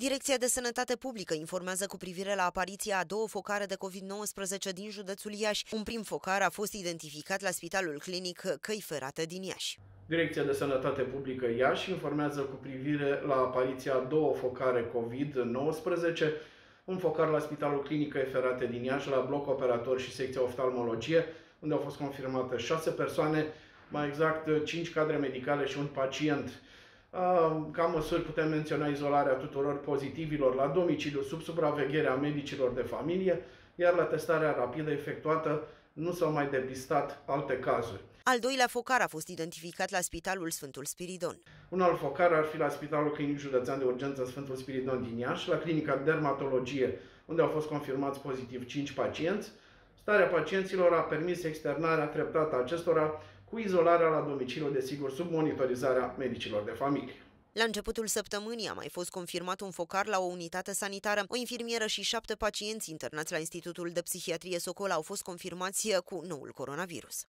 Direcția de Sănătate Publică informează cu privire la apariția a două focare de COVID-19 din județul Iași. Un prim focar a fost identificat la Spitalul Clinic Căi Ferate din Iași. Direcția de Sănătate Publică Iași informează cu privire la apariția a două focare COVID-19, un focar la Spitalul Clinic Căi Ferate din Iași, la bloc operator și secția oftalmologie, unde au fost confirmate 6 persoane, mai exact 5 cadre medicale și un pacient. Ca măsuri putem menționa izolarea tuturor pozitivilor la domiciliu sub supravegherea medicilor de familie, iar la testarea rapidă efectuată nu s-au mai depistat alte cazuri. Al doilea focar a fost identificat la Spitalul Sfântul Spiridon. Un alt focar ar fi la Spitalul Clinic Județean de Urgență Sfântul Spiridon din Iași, la Clinica Dermatologie, unde au fost confirmați pozitiv 5 pacienți. Starea pacienților a permis externarea treptată a acestora cu izolarea la domiciliu, desigur, sub monitorizarea medicilor de familie. La începutul săptămânii a mai fost confirmat un focar la o unitate sanitară. O infirmieră și 7 pacienți internați la Institutul de Psihiatrie Socol au fost confirmați cu noul coronavirus.